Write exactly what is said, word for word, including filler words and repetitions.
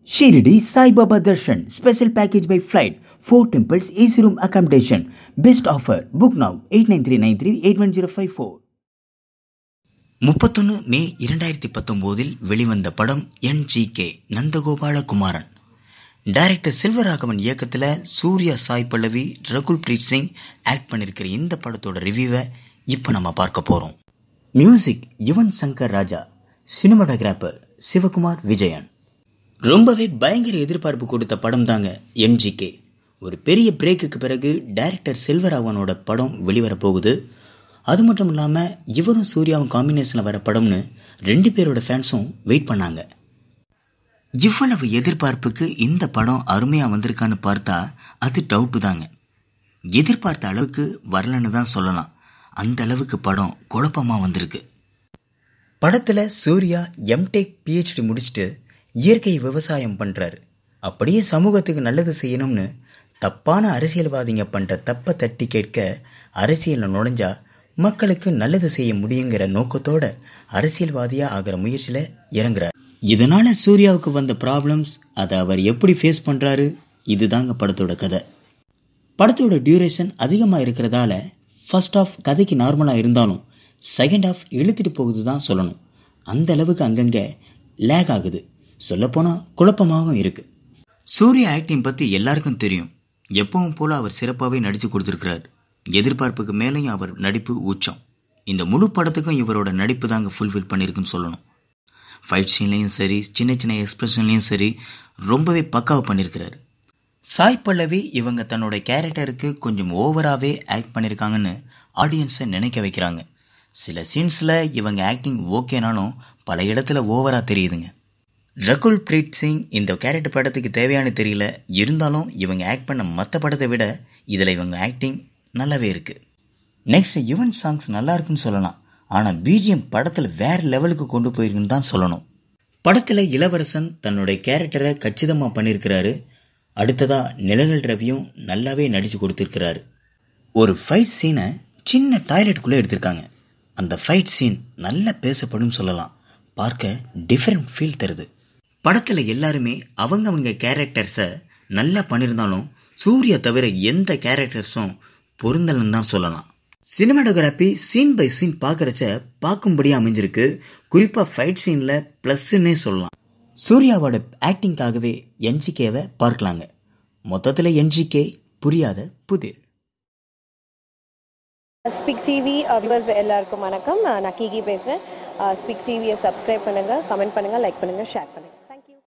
Shirdi Sai Baba Darshan special package by flight. Four temples, A C room accommodation. Best offer. Book now eight nine three nine three eight one zero five four. முப்பத்தொன்று மே இரண்டாயிரத்தி பத்தொம்போதில் வெளிவந்த படம் N G K Nandagopala Kumaran. Director Selvaraghavan இயக்கத்தில் Suriya, Sai Pallavi, Rakul Preet Singh act பண்ணியிருக்கிற இந்த படத்தோட ரிவ்யூவை இப்போ நம்ம பார்க்க போகிறோம். Music Yuvan Shankar Raja, cinematographer Sivakumar Vijayan. ரொம்பவே பயங்கர எதிர்பார்ப்பு கொடுத்த படம் தாங்க என் ஜி கே. ஒரு பெரிய பிரேக்குக்கு பிறகு டைரக்டர் செல்வராகவனோட படம் வெளிவரப்போகுது. அது மட்டும் இல்லாமல் இவரும் சூர்யாவும் காம்பினேஷனில் வர படம்னு ரெண்டு பேரோட ஃபேன்ஸும் வெயிட் பண்ணாங்க. இவ்வளவு எதிர்பார்ப்புக்கு இந்த படம் அருமையாக வந்திருக்கான்னு பார்த்தா அது டவுட்டு தாங்க. எதிர்பார்த்த அளவுக்கு வரலன்னு தான் சொல்லலாம். அந்த அளவுக்கு படம் குழப்பமாக வந்திருக்கு. படத்தில் சூர்யா எம்டெக் பிஹெச்டி முடிச்சுட்டு இயற்கை விவசாயம் பண்ணுறாரு. அப்படியே சமூகத்துக்கு நல்லது செய்யணும்னு தப்பான அரசியல்வாதிங்க பண்ணுற தப்பை தட்டி கேட்க அரசியலில் நுழைஞ்சா மக்களுக்கு நல்லது செய்ய முடியுங்கிற நோக்கத்தோட அரசியல்வாதியாக ஆகிற முயற்சியில் இறங்குறார். இதனால் சூர்யாவுக்கு வந்த ப்ராப்ளம்ஸ், அதை அவர் எப்படி ஃபேஸ் பண்ணுறாரு, இதுதாங்க படத்தோட கதை. படத்தோட டியூரேஷன் அதிகமாக இருக்கிறதால ஃபர்ஸ்ட் ஆஃப் கதைக்கு நார்மலாக இருந்தாலும் செகண்ட் ஆஃப் இழுத்துட்டு போகுது தான் சொல்லணும். அந்த அளவுக்கு அங்கங்கே லேக் ஆகுது. சொல்லப்போனால் குழப்பமாகவும் இருக்குது. சூர்யா ஆக்டிங் பற்றி எல்லாருக்கும் தெரியும். எப்பவும் போல் அவர் சிறப்பாகவே நடித்து கொடுத்துருக்கிறார். எதிர்பார்ப்புக்கு மேலேயும் அவர் நடிப்பு உச்சம். இந்த முழு படத்துக்கும் இவரோட நடிப்பு தாங்க ஃபுல்ஃபில் பண்ணியிருக்குன்னு சொல்லணும். ஃபைட் சீன்லேயும் சரி, சின்ன சின்ன எக்ஸ்பிரஷன்லேயும் சரி, ரொம்பவே பக்காவாக பண்ணியிருக்கிறார். சாய் பல்லவி இவங்க தன்னோட கேரக்டருக்கு கொஞ்சம் ஓவராகவே ஆக்ட் பண்ணியிருக்காங்கன்னு ஆடியன்ஸை நினைக்க வைக்கிறாங்க. சில சீன்ஸில் இவங்க ஆக்டிங் ஓகேனாலும் பல இடத்துல ஓவராக தெரியுதுங்க. ரகுல் பிரீத் சிங் இந்த கேரக்டர் படத்துக்கு தேவையானு தெரியல. இருந்தாலும் இவங்க ஆக்ட் பண்ண மற்ற படத்தை விட இதில் இவங்க ஆக்டிங் நல்லாவே இருக்குது. நெக்ஸ்ட் யுவன் சாங்ஸ் நல்லா இருக்குன்னு சொல்லலாம். ஆனால் பிஜிஎம் படத்தில் வேறு லெவலுக்கு கொண்டு போயிருக்குன்னு தான் சொல்லணும். படத்தில் இளவரசன் தன்னுடைய கேரக்டரை கச்சிதமாக பண்ணியிருக்கிறாரு. அடுத்ததாக நிழல் ரவியும் நல்லாவே நடித்து கொடுத்துருக்கிறாரு. ஒரு ஃபைட் சீனை சின்ன டாய்லெட்டுக்குள்ளே எடுத்திருக்காங்க. அந்த ஃபைட் சீன் நல்லா பேசப்படும் சொல்லலாம். பார்க்க டிஃப்ரெண்ட் ஃபீல் தருது. படத்தில் எல்லாருமே அவங்கவங்க கேரக்டர்ஸை நல்லா பண்ணியிருந்தாலும் சூர்யா தவிர எந்த கேரக்டர்ஸும் பொருந்தலன்னு தான் சொல்லலாம். சினிமாட்டோகிராஃபி சீன் பை சீன் பார்க்குறச்ச பார்க்கும்படியாக அமைஞ்சிருக்கு. குறிப்பாக ஃபைட் சீனில் ப்ளஸ்ன்னே சொல்லலாம். சூர்யாவோட ஆக்டிங்காகவே என்ஜிகேவை பார்க்கலாங்க. மொத்தத்தில் என்ஜிகே புரியாத புதிர். ஸ்பிக் டிவி வியூவர்ஸ் எல்லாருக்கும் வணக்கம். நான் கீகி பேசுகிறேன். ஸ்பிக் டிவியை சப்ஸ்கிரைப் பண்ணுங்கள், கமெண்ட் பண்ணுங்கள், லைக் பண்ணுங்கள், ஷேர் பண்ணுங்கள்.